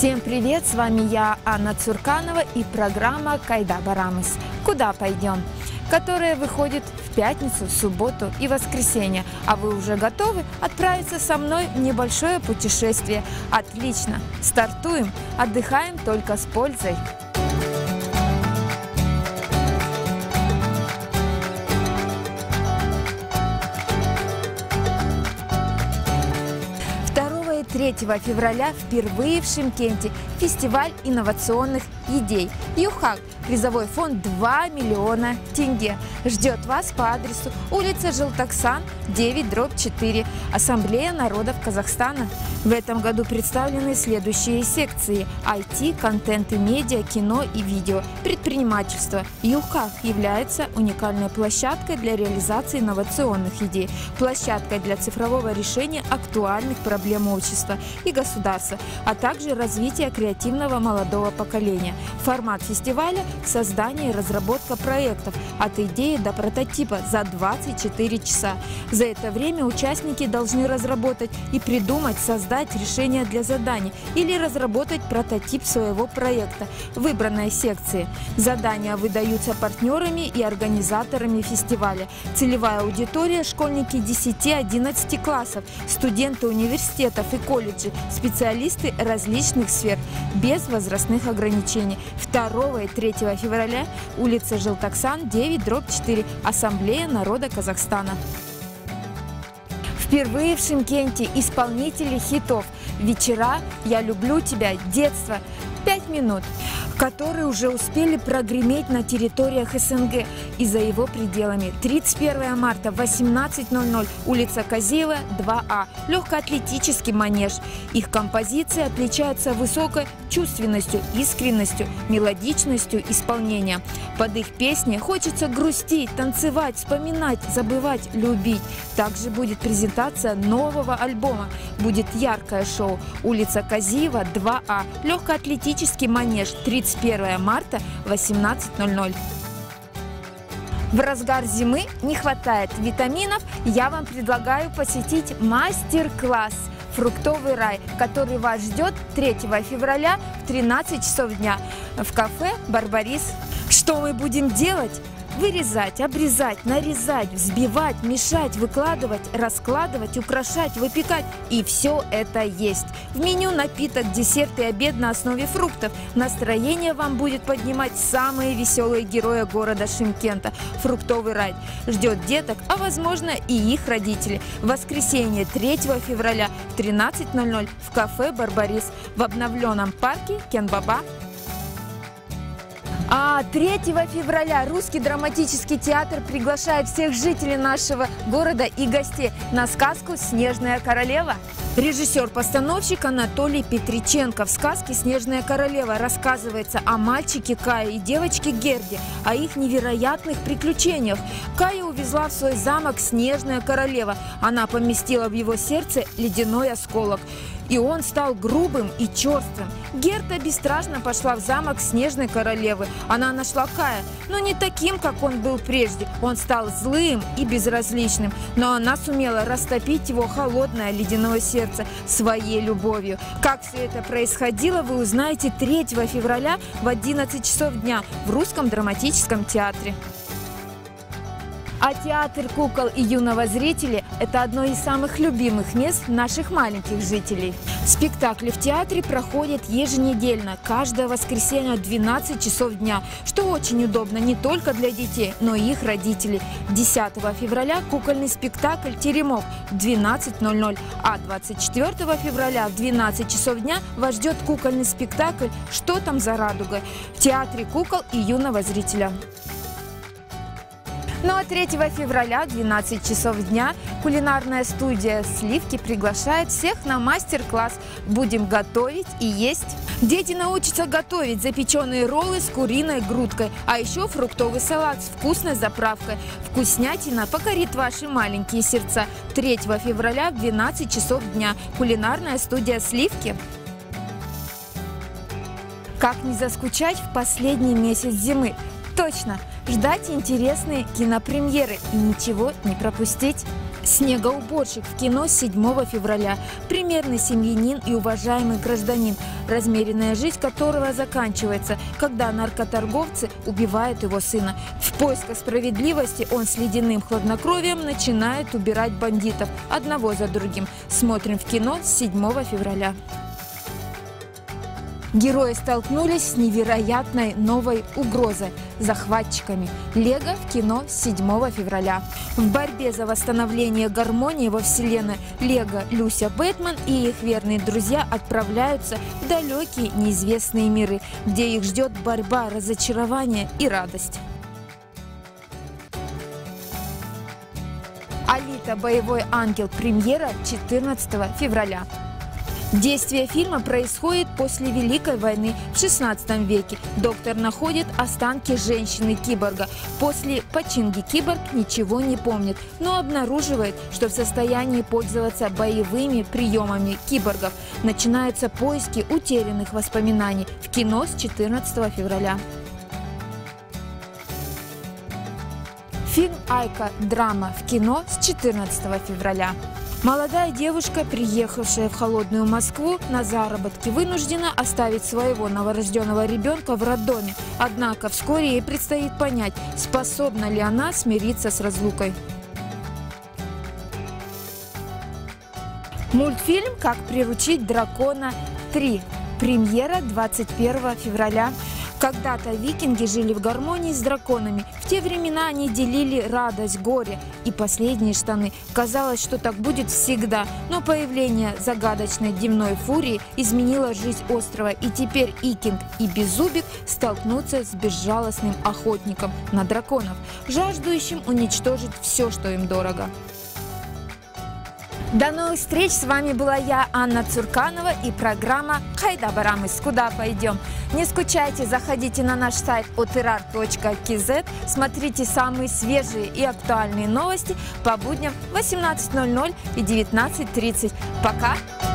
Всем привет! С вами я, Анна Цурканова, и программа «Кайда Барамыс. Куда пойдем?», которая выходит в пятницу, субботу и воскресенье. А вы уже готовы отправиться со мной в небольшое путешествие? Отлично! Стартуем! Отдыхаем только с пользой! И 3 февраля впервые в Шымкенте фестиваль инновационных идей «Юхак». Призовой фонд 2 миллиона тенге. Ждет вас по адресу улица Желтоксан, 9/4, Ассамблея народов Казахстана. В этом году представлены следующие секции: IT, контент и медиа, кино и видео, предпринимательство. Юхак является уникальной площадкой для реализации инновационных идей, площадкой для цифрового решения актуальных проблем общества и государства, а также развития креативного молодого поколения. Формат фестиваля – создание и разработка проектов от идеи до прототипа за 24 часа. За это время участники должны разработать и придумать, создать решение для заданий или разработать прототип своего проекта в выбранной секции. Задания выдаются партнерами и организаторами фестиваля. Целевая аудитория – школьники 10-11 классов, студенты университетов и колледжей, специалисты различных сфер, без возрастных ограничений. 2 и 3 февраля улица Желтоксан, 9/4, Ассамблея народа Казахстана. Впервые в Шымкенте исполнители хитов «Вечера», «Я люблю тебя», «Детство», 5 минут, которые уже успели прогреметь на территориях СНГ и за его пределами. 31 марта, 18:00, улица Козеева, 2А, легкоатлетический манеж. Их композиции отличаются высокой чувственностью, искренностью, мелодичностью исполнения. Под их песни хочется грустить, танцевать, вспоминать, забывать, любить. Также будет презентация нового альбома. Будет яркое шоу. Улица Козеева, 2А, легкоатлетический манеж, 31 марта, 18:00. В разгар зимы не хватает витаминов. Я вам предлагаю посетить мастер-класс «Фруктовый рай», который вас ждет 3 февраля в 13 часов дня в кафе «Барбарис». Что мы будем делать? Вырезать, обрезать, нарезать, взбивать, мешать, выкладывать, раскладывать, украшать, выпекать. И все это есть. В меню напиток, десерт и обед на основе фруктов. Настроение вам будет поднимать самые веселые герои города Шымкента. Фруктовый рай ждет деток, а возможно и их родителей. В воскресенье 3 февраля в 13:00 в кафе «Барбарис» в обновленном парке Кенбаба. А 3 февраля Русский драматический театр приглашает всех жителей нашего города и гостей на сказку «Снежная королева». Режиссер-постановщик Анатолий Петриченко. В сказке «Снежная королева» рассказывается о мальчике Кае и девочке Герде, о их невероятных приключениях. Кая увезла в свой замок снежная королева. Она поместила в его сердце ледяной осколок, и он стал грубым и черствым. Герда бесстрашно пошла в замок снежной королевы. Она нашла Кая, но не таким, как он был прежде. Он стал злым и безразличным, но она сумела растопить его холодное ледяное сердце своей любовью. Как все это происходило, вы узнаете 3 февраля в 11 часов дня в Русском драматическом театре. А театр кукол и юного зрителя – это одно из самых любимых мест наших маленьких жителей. Спектакли в театре проходят еженедельно, каждое воскресенье в 12 часов дня, что очень удобно не только для детей, но и их родителей. 10 февраля кукольный спектакль «Теремок» в 12:00, а 24 февраля в 12 часов дня вас ждет кукольный спектакль «Что там за радуга» в театре кукол и юного зрителя. Ну а 3 февраля в 12 часов дня кулинарная студия «Сливки» приглашает всех на мастер-класс. Будем готовить и есть. Дети научатся готовить запеченные роллы с куриной грудкой, а еще фруктовый салат с вкусной заправкой. Вкуснятина покорит ваши маленькие сердца. 3 февраля в 12 часов дня кулинарная студия «Сливки». Как не заскучать в последний месяц зимы? Точно! Ждать интересные кинопремьеры и ничего не пропустить. Снегоуборщик в кино с 7 февраля. Примерный семьянин и уважаемый гражданин, размеренная жизнь которого заканчивается, когда наркоторговцы убивают его сына. В поисках справедливости он с ледяным хладнокровием начинает убирать бандитов одного за другим. Смотрим в кино с 7 февраля. Герои столкнулись с невероятной новой угрозой – захватчиками. Лего в кино с 7 февраля. В борьбе за восстановление гармонии во вселенной Лего, Люся, Бэтмен и их верные друзья отправляются в далекие неизвестные миры, где их ждет борьба, разочарование и радость. Алита. Боевой ангел. Премьера 14 февраля. Действие фильма происходит после Великой войны в 16 веке. Доктор находит останки женщины-киборга. После починки киборг ничего не помнит, но обнаруживает, что в состоянии пользоваться боевыми приемами киборгов. Начинаются поиски утерянных воспоминаний. В кино с 14 февраля. Фильм «Айка. Драма» в кино с 14 февраля. Молодая девушка, приехавшая в холодную Москву на заработки, вынуждена оставить своего новорожденного ребенка в роддоме. Однако вскоре ей предстоит понять, способна ли она смириться с разлукой. Мультфильм «Как приручить дракона 3». Премьера 21 февраля. Когда-то викинги жили в гармонии с драконами. В те времена они делили радость, горе и последние штаны. Казалось, что так будет всегда. Но появление загадочной дневной фурии изменило жизнь острова. И теперь Икинг и Беззубик столкнутся с безжалостным охотником на драконов, жаждущим уничтожить все, что им дорого. До новых встреч! С вами была я, Анна Цурканова, и программа «Хайда Барамыс. Куда пойдем?». Не скучайте, заходите на наш сайт oterar.kz, смотрите самые свежие и актуальные новости по будням в 18:00 и 19:30. Пока!